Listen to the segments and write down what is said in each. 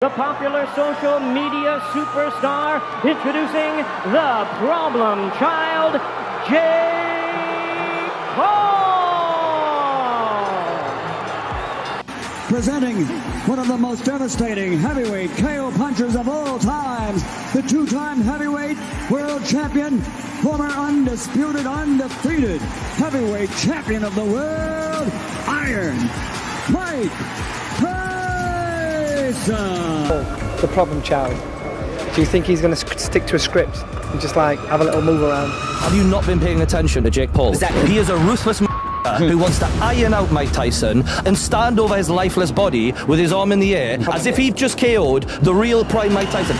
The popular social media superstar, introducing the problem child, Jake Paul! Presenting one of the most devastating heavyweight KO punchers of all times, the two-time heavyweight world champion, former undisputed, undefeated heavyweight champion of the world, Iron Mike Tyson! The problem child. Do you think he's going to stick to a script and just like have a little move around? Have you not been paying attention to Jake Paul? Exactly. He is a ruthless who wants to iron out Mike Tyson and stand over his lifeless body with his arm in the air as if he'd just KO'd the real prime Mike Tyson.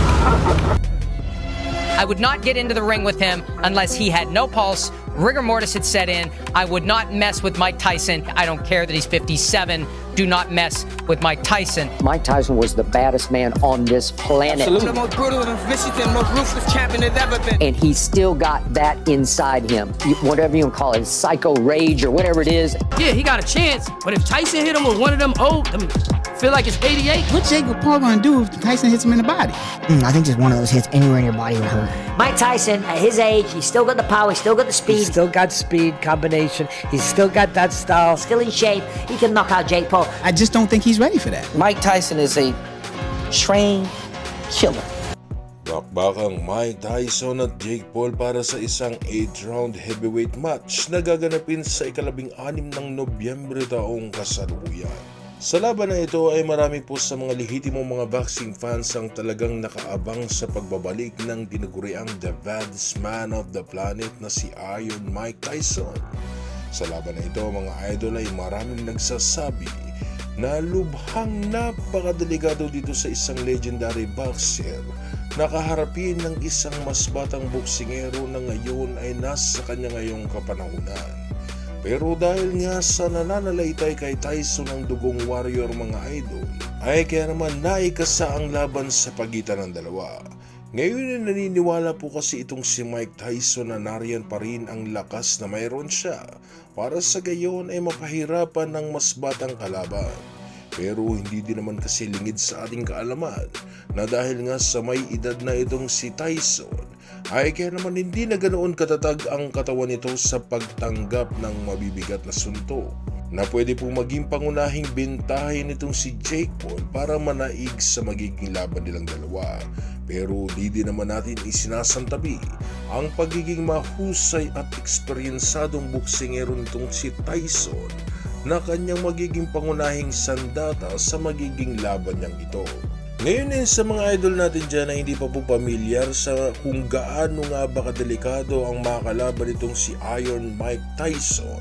I would not get into the ring with him unless he had no pulse, rigor mortis had set in. I would not mess with Mike Tyson. I don't care that he's 57. Do not mess with Mike Tyson. Mike Tyson was the baddest man on this planet. Absolutely. The most brutal and vicious and most ruthless champion there's ever been. And he's still got that inside him. Whatever you want to call it, psycho rage or whatever it is. Yeah, he got a chance. But if Tyson hit him with one of them feel like it's 88. What Jake Paul gonna do if Tyson hits him in the body? I think just one of those hits anywhere in your body would hurt. Mike Tyson, at his age, he's still got the power, he's still got the speed. He's still got speed, combination. He's still got that style. Still in shape. He can knock out Jake Paul. I just don't think he's ready for that. Mike Tyson is a trained killer. Bakbakang Mike Tyson at Jake Paul para sa isang 8-round heavyweight match na gaganapin sa ika-16 ng Nobyembre taong kasalukuyan. Sa laban na ito ay marami po sa mga lehitimong mga boxing fans ang talagang nakaabang sa pagbabalik ng tinaguriang the baddest man of the planet na si Iron Mike Tyson. Sa laban na ito mga idol ay maraming nagsasabi na lubhang napakadelikado dito sa isang legendary boxer na kaharapin ng isang mas batang boksingero na ngayon ay nasa kanya ngayong kapanahunan. Pero dahil nga sa nananalaytay kay Tyson ang dugong warrior mga idol, ay kaya naman naikasa ang laban sa pagitan ng dalawa. Ngayon ay naniniwala po kasi itong si Mike Tyson na nariyan pa rin ang lakas na mayroon siya para sa gayon ay mapahirapan ng mas batang kalaban. Pero hindi din naman kasi lingid sa ating kaalaman na dahil nga sa may edad na itong si Tyson ay kaya naman hindi na ganoon katatag ang katawan nito sa pagtanggap ng mabibigat na suntok na pwede po maging pangunahing bentahin nitong si Jake Paul para manaig sa magiging laban nilang dalawa. Pero di din naman natin isinasantabi ang pagiging mahusay at eksperyensadong boksingero nitong si Tyson na kanyang magiging pangunahing sandata sa magiging laban niyang ito. Ngayon sa mga idol natin dyan na hindi pa po pamilyar sa kung gaano nga ba kadelikado ang makakalaban nitong si Iron Mike Tyson,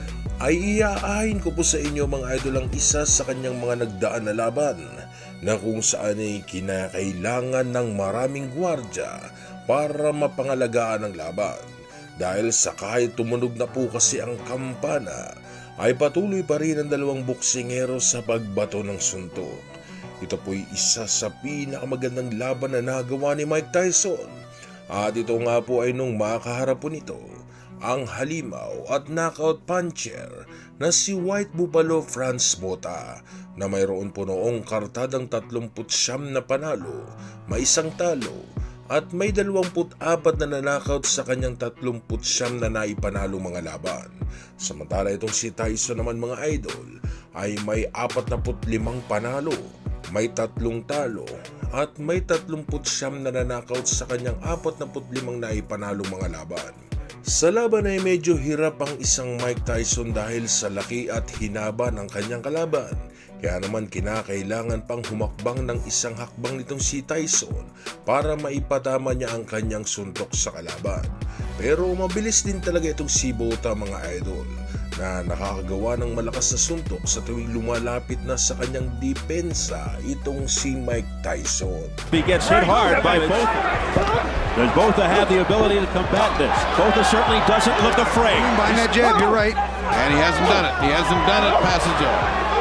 ay iaahin ko po sa inyo mga idol ang isa sa kanyang mga nagdaan na laban na kung saan ay kinakailangan ng maraming gwardya para mapangalagaan ang laban. Dahil sa kahit tumunog na po kasi ang kampana, ay patuloy pa rin ang dalawang boksingero sa pagbato ng suntok. Ito po'y isa sa pinakamagandang laban na nagawa ni Mike Tyson. At ito nga po ay nung makaharap po nito ang halimaw at knockout puncher na si White Buffalo Franz Botha na mayroon po noong kartadang 39 na panalo, may isang talo at may 24 na nanakaut sa kanyang 39 na naipanalo mga laban. Samantala itong si Tyson naman mga idol ay may 45 panalo, may 3 talo at may 39 na nanakaut sa kanyang 45 na ipanalo mga laban. Sa laban ay medyo hirap ang isang Mike Tyson dahil sa laki at hinaba ng kanyang kalaban. Kaya naman kinakailangan pang humakbang ng isang hakbang nitong si Tyson para maipatama niya ang kanyang suntok sa kalaban. Pero mabilis din talaga itong si Botha mga idol na nakakagawa ng malakas na suntok sa tuwing lumalapit na sa kanyang depensa itong si Mike Tyson. He gets hit hard by Botha. Does Botha have the ability to combat this? Botha certainly doesn't look afraid. Behind that jab, you're right. And he hasn't done it. He hasn't done it past the jab.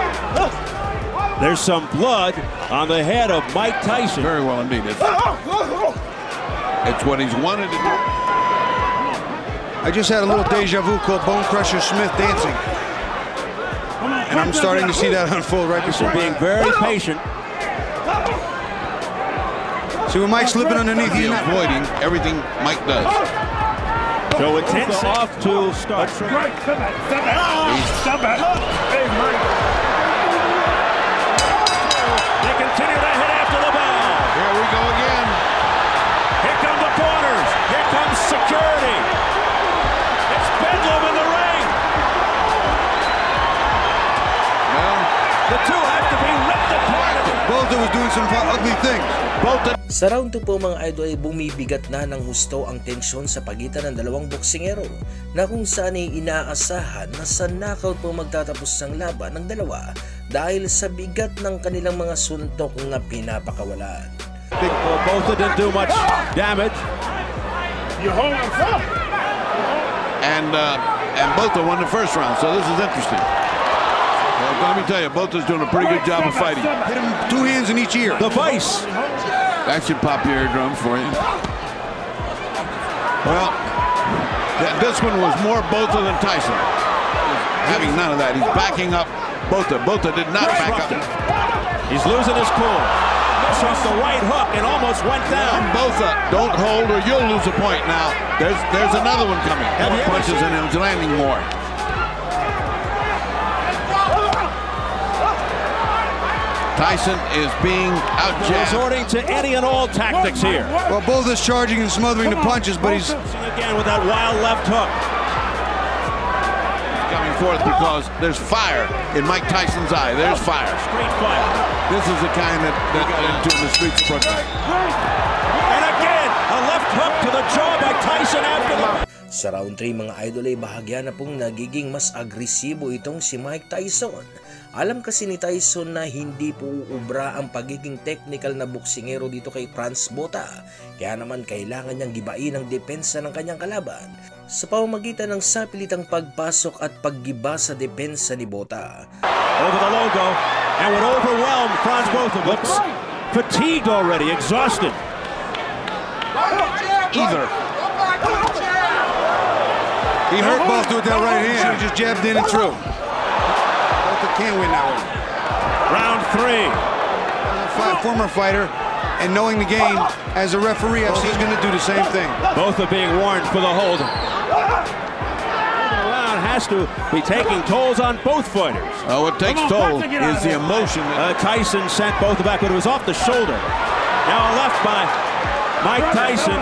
There's some blood on the head of Mike Tyson. Very well indeed. It's what he's wanted to do. I just had a little deja vu called Bone Crusher Smith dancing. And I'm starting to see that unfold right before being very patient. See when Mike's slipping underneath, he's not avoiding everything Mike does. So intense off to start. Hey, Mike. They continue to hit after the bell. Here we go again. Here come the corners. Here comes security. It's Bedlam in the ring. Well, the two have to be ripped apart. Bolter was doing some ugly things. Sa round 2 po mga idol ay bumibigat na ng husto ang tensyon sa pagitan ng dalawang boksingero na kung saan ay inaasahan na sa knockout po magtatapos ang laban ng dalawa dahil sa bigat ng kanilang mga suntok na pinapakawalan. Both didn't do much damage. And Bolter won the first round, so this is interesting. Well, let me tell you, Bolter's doing a pretty good job of fighting. Hit him 2 hands in each ear. The vice. That should pop your eardrums for you. Well, this one was more Bolter than Tyson. Having none of that. He's backing up Bolter. Bolter did not back up. He's losing his cool. Missed off the right hook and almost went down. Bolter, don't hold or you'll lose a point. Now, there's another one coming. More punches and he's landing more. Tyson is being outjabbed. Resorting to any and all tactics here. Well, both is charging and smothering the punches, but he's again with that wild left hook. He's coming forth because there's fire in Mike Tyson's eye. There's fire. Street fire. This is the kind that got into the streets of Brooklyn. And again, a left hook to the jaw by Tyson after the... Sa round 3 mga idol ay bahagya na pong nagiging mas agresibo itong si Mike Tyson. Alam kasi ni Tyson na hindi po uubra ang pagiging technical na boksingero dito kay Franz Botha. Kaya naman kailangan niyang gibain ang depensa ng kanyang kalaban sa pamamagitan ng sapilitang pagpasok at paggiba sa depensa ni Botha. Over the logo and would overwhelm Franz Botha. Looks fatigued already, exhausted. Either. He hurt Botha with that right hand. He just jabbed in and through. Can't win that one. Round 3. Former fighter, and knowing the game as a referee, I see he's going to do the same thing. Both are being warned for the hold. The round has to be taking tolls on both fighters. What takes toll is the emotion. Tyson sent both back, but it was off the shoulder. Now a left by Mike Tyson.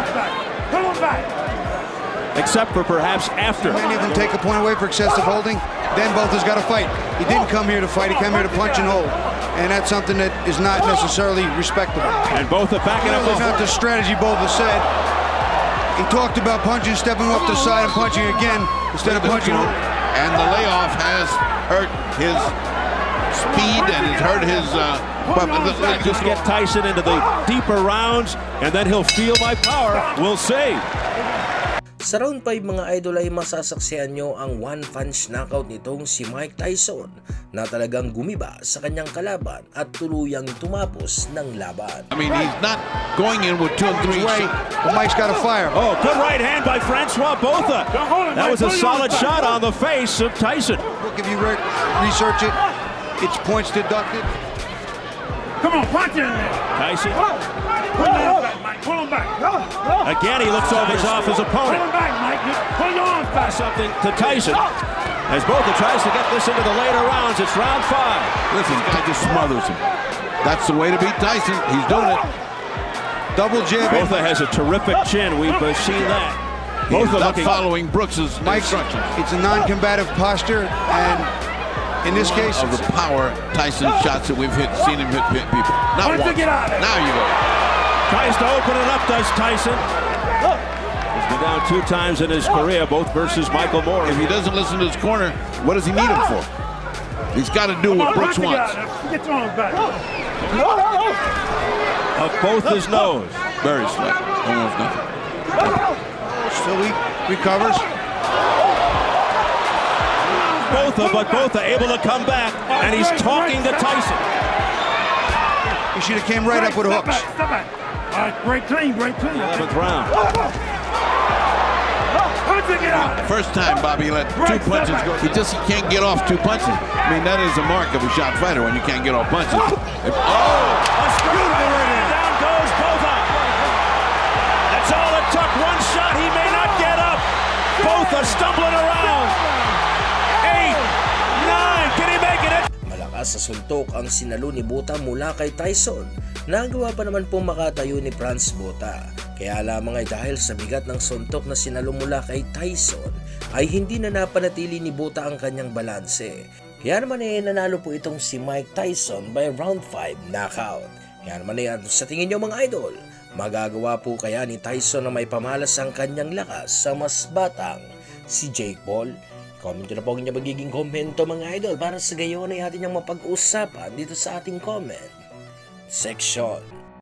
Except for perhaps after. Many of them take a point away for excessive holding. Then Botha's got to fight. He didn't come here to fight. He came here to punch and hold. And that's something that is not necessarily respectable. And Botha backing up. That's not the strategy Botha said. He talked about punching, stepping off the side and punching again instead of punching. And the layoff has hurt his speed and it's hurt his... just get Tyson into the deeper rounds and then he'll feel my power. We'll see. Sa round 5 mga idol ay masasaksihan nyo ang one-punch knockout nitong si Mike Tyson na talagang gumiba sa kanyang kalaban at tuluyang tumapos ng laban. I mean, he's not going in with 2 and 3 shots. But Mike's got a fire. Oh, good right hand by Francois Botha. That was a solid shot on the face of Tyson. Look, if you research it, it's points deducted. Come on, punch it in there. Tyson. Pull him back, Mike. Pull him back. Again, he looks over his opponent. Pull him back, Mike. Pull your arms back. Something to Tyson. As Botha tries to get this into the later rounds, it's round 5. Listen, this guy just smothers him. That's the way to beat Tyson. He's doing it. Double jab. Botha has a terrific chin. We've seen that. Both are following Brooks's instructions. It's a non-combative posture, and in this case, of the power Tyson shots that we've seen him hit people. Not once. Now you go. Tries to open it up, does Tyson. He's been down 2 times in his career, both versus Michael Moore. If he doesn't listen to his corner, what does he need him for? He's got to do what Brooks wants. Get your arms back. Up both his nose. Very slight. Almost nothing. Still he recovers. But Botha able to come back, and he's talking to Tyson. He should have came right up with hooks. Step back. All right, break clean. 11th round. First time Bobby let 2 punches go. He can't get off 2 punches. I mean, that is a mark of a shot fighter when you can't get off punches. A beautiful right hand. Down goes Botha. sa suntok ang sinalo ni Bota mula kay Tyson. Nagawa pa naman pong makatayo ni Franz Bota. Kaya lamang ay dahil sa bigat ng suntok na sinalo mula kay Tyson ay hindi na napanatili ni Bota ang kanyang balanse. Kaya naman ay nanalo po itong si Mike Tyson by round 5 knockout. Kaya naman ay sa tingin nyo mga idol, magagawa po kaya ni Tyson na may pamalas ang kanyang lakas sa mas batang si Jake Paul? Comment na po ang inyong magiging komento mga idol para sa gayon ay atin niyang mapag-usapan dito sa ating comment section.